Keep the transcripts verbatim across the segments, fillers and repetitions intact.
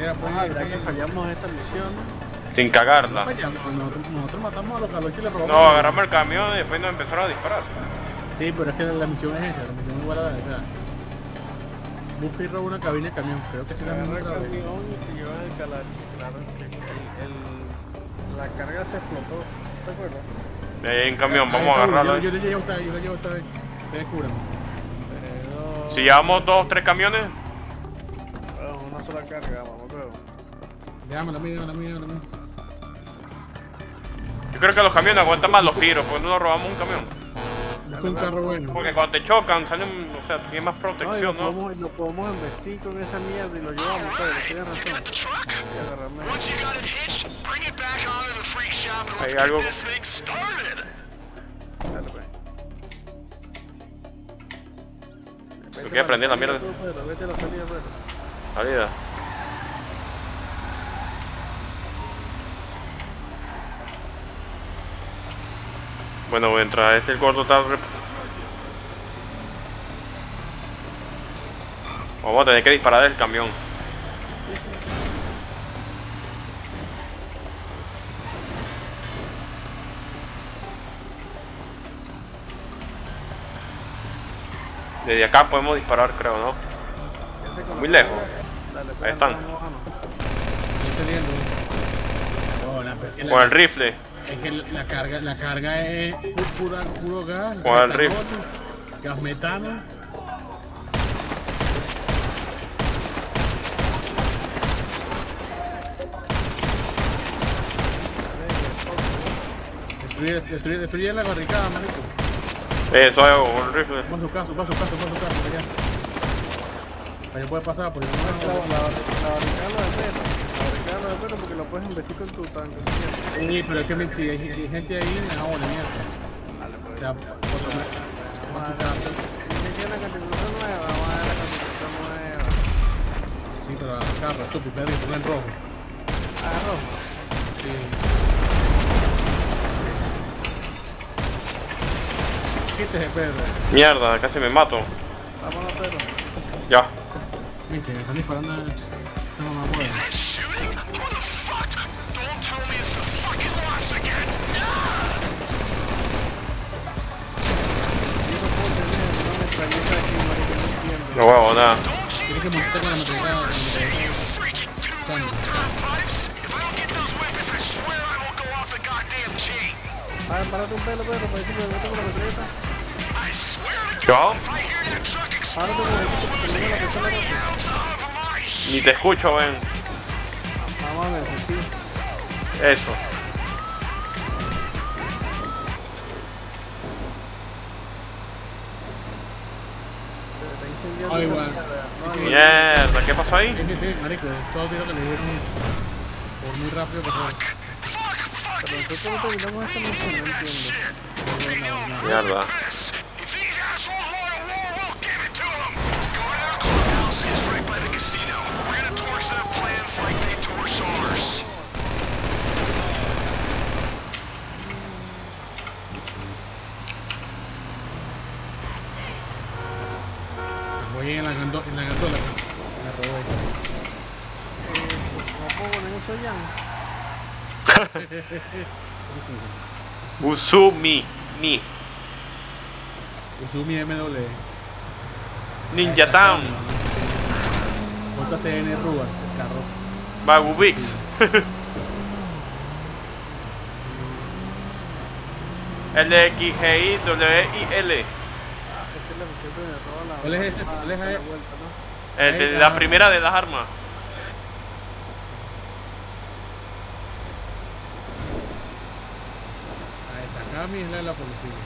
Mira, pues, ah, ¿verdad que fallamos esta misión? Sin cagarla. Fallamos, nosotros, nosotros matamos a los calos y le robamos. No, agarramos el camión y después nos empezaron a disparar. Sí, pero es que la misión es esa, la misión es igual a la de esa. Busca y roba una cabina de camión, creo que sí la misma Agarra otra el vez. camión y te llevas el calachi, claro. Que el, el, la carga se explotó, ¿te acuerdas? Ahí hay un camión, Ahí vamos a está, agarrarlo. Yo, yo le llevo esta vez, yo le llevo esta vez. Ustedes cúbranme. Pero... Si llevamos dos, tres camiones, Bueno, una sola carga, vamos luego. Déjame la mía, la mía, la mía. yo creo que los camiones aguantan más los tiros, porque no nos robamos un camión. Busca un carro bueno. Porque cuando te chocan, salen, o sea, tiene más No, y protección, lo ¿no? podemos, lo podemos investir con esa mierda y lo llevamos, pero tienes razón. Voy a agarrarme. Hay algo. Dale, pues. Yo quiero prender la mierda. Tú, Pedro, vete a la salida, Pedro. Salida. Bueno, mientras este el gordo está... rep- Vamos a tener que disparar del camión. Desde acá podemos disparar, creo, ¿no? Vete con la Muy lejos. carga. Dale, pues, Ahí están. vamos, vamos. Estoy teniendo. Oh, la- es que la- Con el rifle. Es que la carga, la carga es pu- pura, puro gas. Con el gas rifle. metano, gas metano. Destruye, destruye, destruye la barricada, marico. Eso es un rifle. Va a su caso, va a su caso, va a su caso, para allá. Para que pueda pasar, porque no La, me la, la barricada lo de Pedro. La barricada lo de Pedro porque lo puedes investir con tu tanque. ¿Entiendes? Sí, pero es que me- si hay, si hay gente ahí, me hago la mierda. Dale, pues. O sea, otro me- Vamos va a a tu dar caso. la la constitución nueva, vamos a dar la constitución nueva. Sí, pero el carro, estúpido, Pedro, y ponlo en rojo. Ah, rojo. Sí. Quítese, Pedro. Mierda, casi me mato. Vámonos, Pedro. Ya. Viste, me están disparando a esta mamá buena. Yo no puedo tener una metralleta aquí, marico, no entiendo. No huevo, nada. Tienes que montarte con la metralleta. con la metralleta Sandy. Ah, párate un pelo, Pedro, para decirle, vete con la metralleta. ¿Yo? Párate con el equipo que tenga la pistola rápido. Ni te escucho, ven. Vamos a ver, sí. Eso. Se está incendiando Ah, esa igual. mierda. No, Sí, no, Mierda, ¿qué pasó ahí? Sí, sí, sí, marico, todo tiro que le dieron por muy rápido pasó. pero nosotros no terminamos esta misión, no entiendo. Mierda. Voy en la gandola, en la gandola. Me robó. Eh, no puedo poner eso ya. Uzumi. Mi. Uzumi M W. Ninja Town. J C N Rugal, el carro. Bagubix. L X G I W I L. Ah, es que la misión que me roba la... ¿Cuál es ese? ah, ¿Cuál es la ese? vuelta, ¿no? El de la primera de las armas. Ah, esa Cami es la de la policía.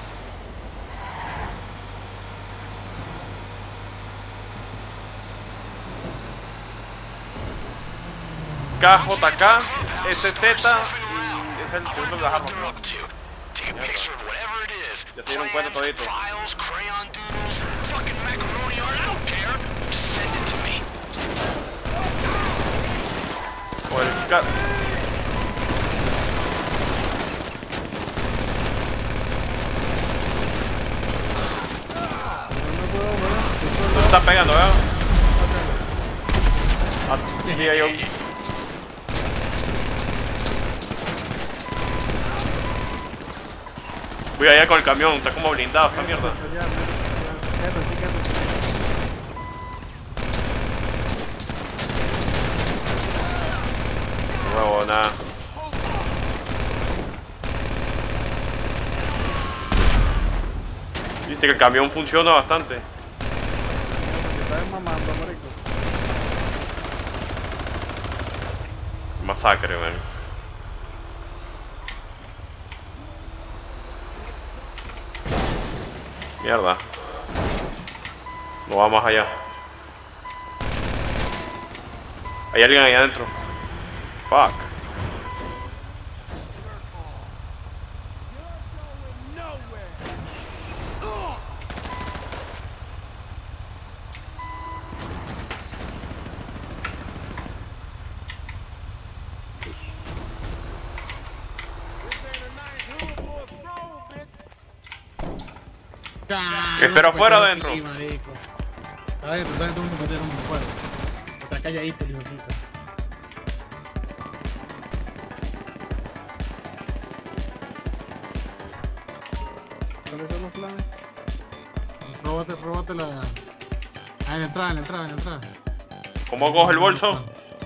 K J K, S Z y es el segundo de las armas. Ya se dieron cuenta todito. O el K. No me puedo mover. Tú estás pegando, ¿verdad? Ah, sí, hay un... Voy allá con el camión, está como blindado esta mierda. Ya, ya, quédate, sí, quédate. No, nada. Viste que el camión funciona bastante. Te estás mamando, marico. Masacre, man. Mierda. No va más allá. Hay alguien ahí adentro. Fuck. Ah, Espera no, afuera o pues, adentro. aquí, marico. Adentro, está adentro, un competero, no me acuerdo. Está calladito, el hijo de puta. ¿Cuáles son los planes? Róbate, róbate la... Ah, en la entrada, en la entrada, en la entrada. ¿Cómo coge el bolso?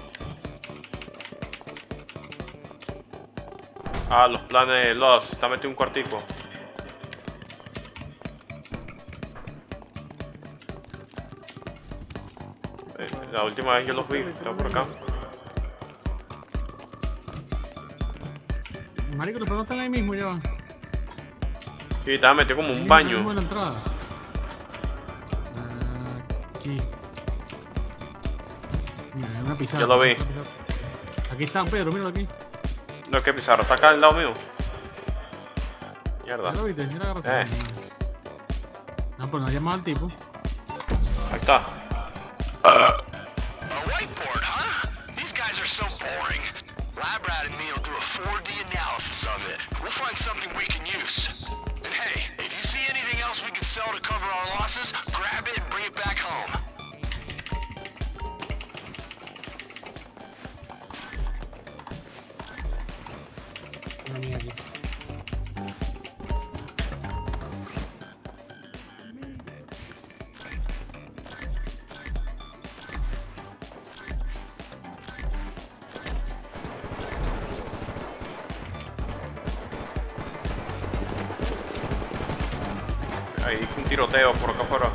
Ah, los planes los. Está metido un cuartico. Eh, La última vez yo los vi, estaba por acá. Marico, los planos están ahí mismo ya. Sí, estaba metido como Ahí un mismo, ahí mismo baño. en la entrada. Aquí. Mira, hay una pizarra. Ya lo vi. una pizarra. Aquí está Pedro, míralo aquí. No, que Pizarro está acá al lado mío. ¿Ya Mierda. lo viste? Mira, agarraste. Eh. No, pues no ha llamado al tipo. Ahí está. A whiteboard, huh? These guys are so boring. Lab Rat and me will do a four D analysis of it. We'll find something we can use. And hey, if you see anything else we can sell to cover our losses, grab it and bring it back home. Una mía aquí. Hay un tiroteo por acá afuera.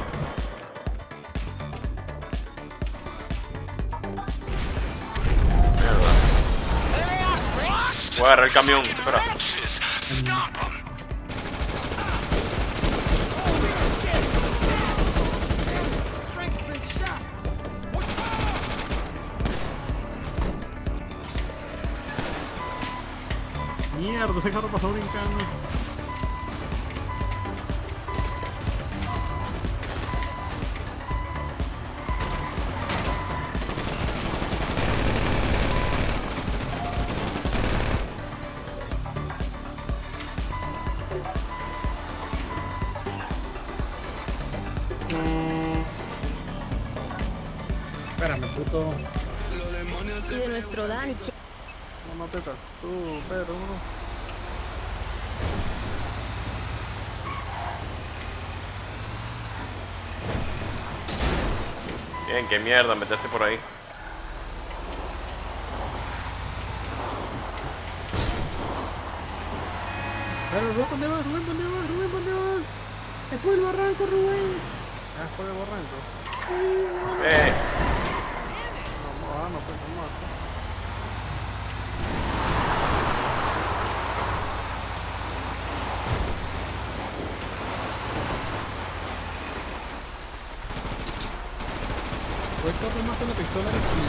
Mierda. More frost! Voy a agarrar el camión, espera. Roaches! Stop them! Mierda, ese carro pasó brincando. Espérame, puto. Y de nuestro Dani, ¿qué? No, no te toques. Tú, Pedro, uno. Bien, qué mierda, meterse por ahí. Pero Rubén, ¿dónde vas? Rubén, ¿dónde vas? Rubén, ¿dónde vas? Después del barranco, Rubén. ¿Ya fue de borrando? Eh, No, no, no, pues no más. Voy a correr más con la pistola que con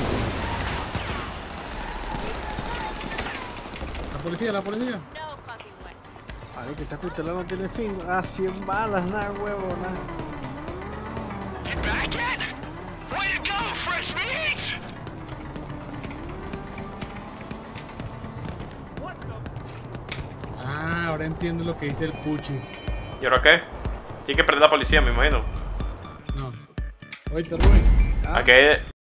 el... La policía, la policía. Ay, que esta pistola no tiene fin. Ah, cien balas, nada, huevo, nada. You back in? Way to go, fresh meat! Ah, ahora entiendo lo que dice el Puchi. ¿y ahora qué? Tiene que perder la policía, me imagino. No. Oíste, Rubén. Ah, Aquí hay,